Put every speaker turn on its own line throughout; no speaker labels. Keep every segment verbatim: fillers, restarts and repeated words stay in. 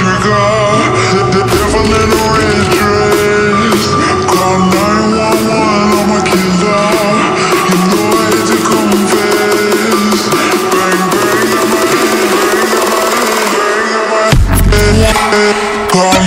trigger. The devil in a red dress. Call nine one one, I'm a killer. You know I hate to confess. Bang bang on my head, bang on my head, bang on my head. Call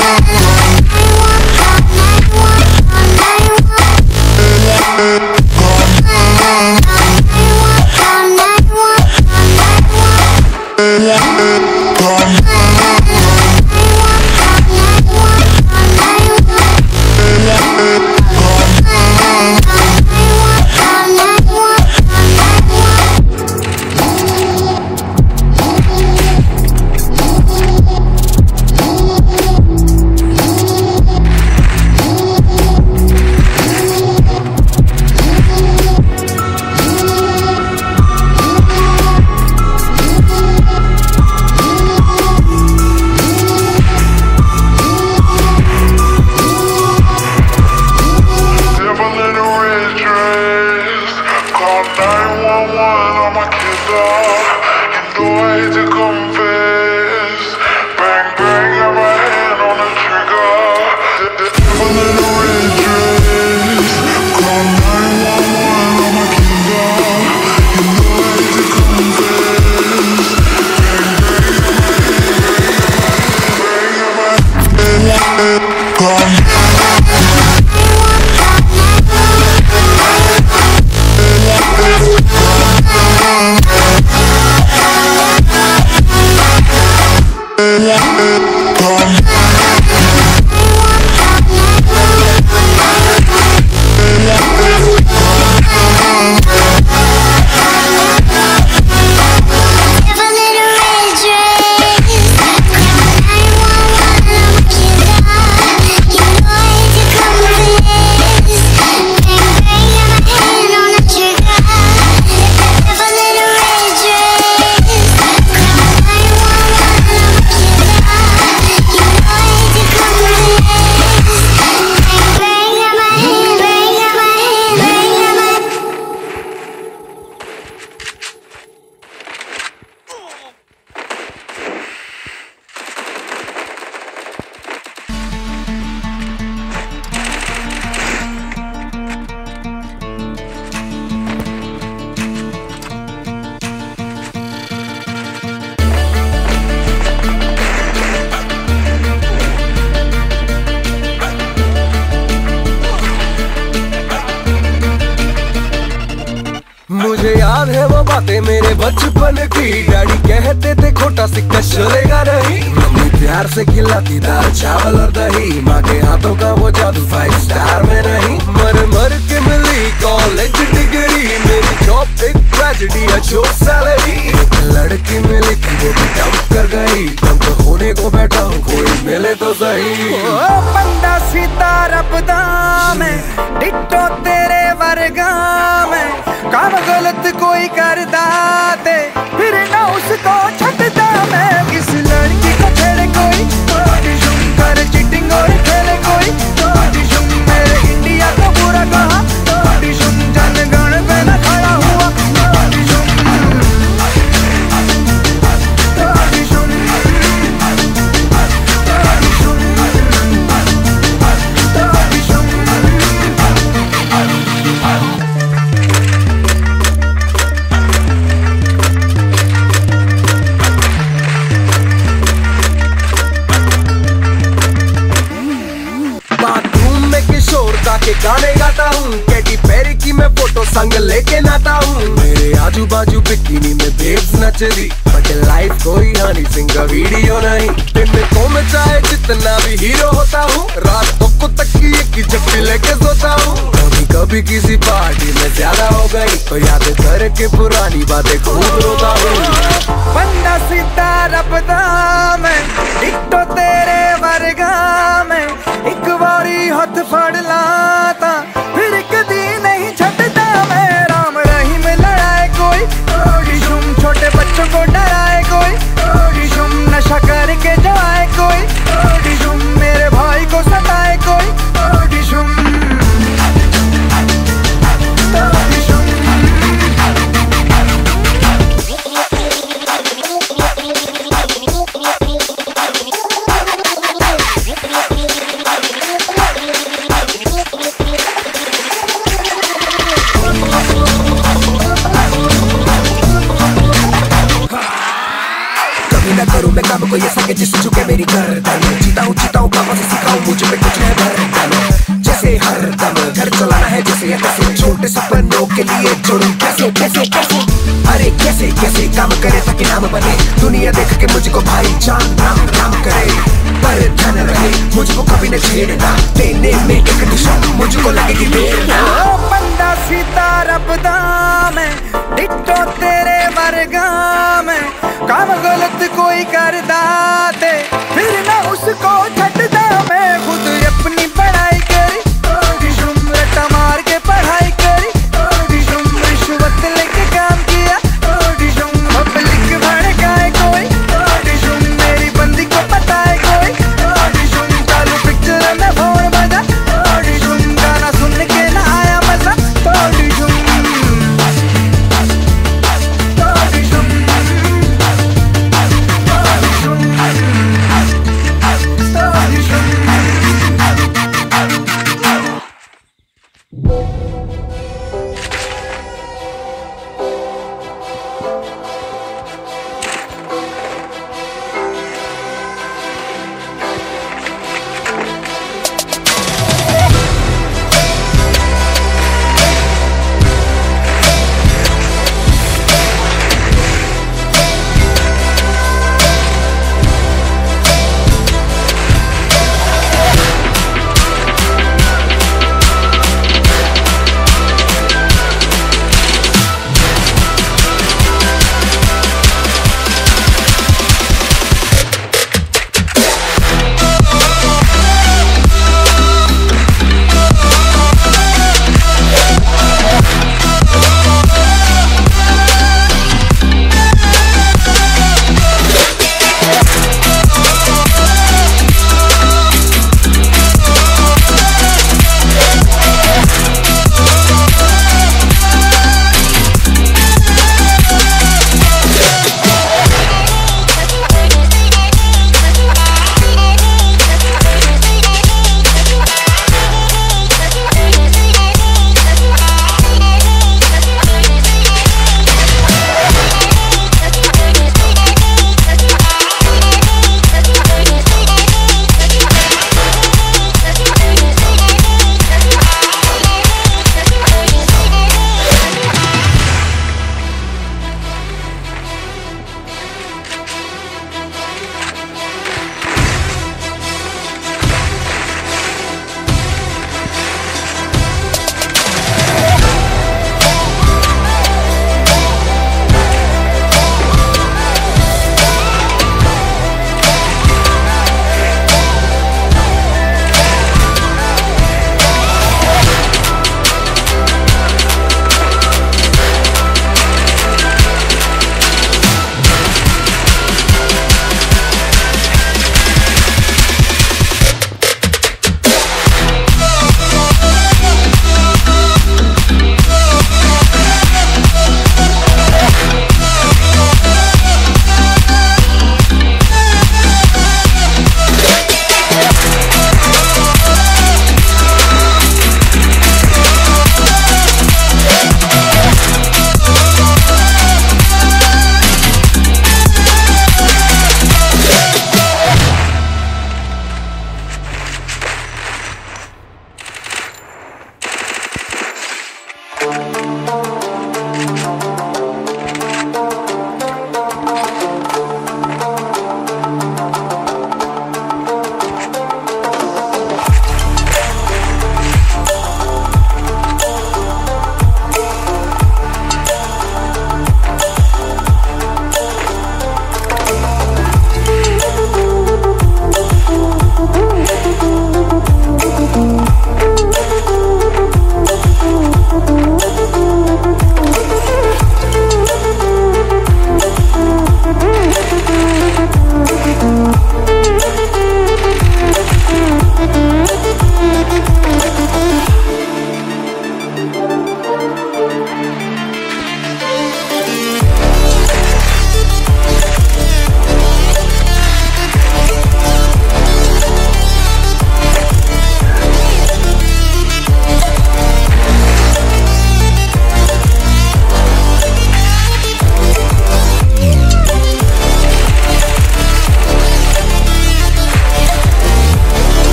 मुझे याद है वो बातें मेरे बचपन की। Daddy कहते थे खोटा सिक्का चलेगा नहीं। मम्मी प्यार से खिलाती दाल चावल और दही। माँ के हाथों का वो जादू फाइव स्टार में नहीं। मर मर के मिली कॉलेज डिग्री। मेरी जॉब एक ट्रेजेडी अच्छी सैलरी। एक लड़की मिली थी वो भी डंप कर गई। डंप होने को बैठा हूँ कोई मिले तो सही।
ओ बंदा सीधा रब्दा में डिट्टो तेरे वर्गा में। काम गलत कोई करदा ते फिर ना उसको छटदा मैं। किस लड़की को छेड़े कोई ऑडिशन कर चीटिंग और खेले कोई ऑडिशन। मेरे इंडिया को बुरा कहा ऑडिशन। जनगण पे न खड़ा हुआ ऑडिशन।
के गाने गाता हूँ। कैटी पेरी की मैं फोटो संग लेके नाता हूँ। मेरे आजू बाजू बिकिनी में बेब्स नच रही। बट लाइफ कोई हनी सिंह का वीडियो नहीं। दिन में को मैं चाहे जितना भी हीरो होता हूँ। रातों को तकिए की जप्पी लेके सोता हूँ। कभी कभी किसी पार्टी में ज्यादा हो गई तो याद करके पुरानी बातें खूब रोता हूँ।
बंदा सीधा रब्दा में डिट्टो तेरे वर्गा में। एक बारी हाथ फड़ लाता फिर कदी नहीं छटता मैं। राम रहीम लड़ाए कोई ओडिशुम। छोटे बच्चों को डराए कोई ओडिशुम। नशा करके जाए कोई ओडिशुम। मेरे भाई को सताए कोई ओडिशुम। ओडिशुम
मेरी गर्दन। जीता हूँ जीता हूँ पापा से सीखा हूँ, मुझ पे कुछ है बर्डन। जैसे हर दम घर चलाना है जैसे या कैसे, छोटे सपनों के लिए जोड़ूं कैसे कैसे कैसे। अरे कैसे कैसे काम करे ताकि नाम बने, दुनिया देख के मुझको भाई जान राम राम करे। पर ध्यान रहे मुझको कभी न छेड़ना, देने में एक निशान मुझको लगेगी देर ना।
ओ बंदा सीता रबदा मैं, डिट्टो तेरे वर्गा मैं, काम गलत कोई करदा ते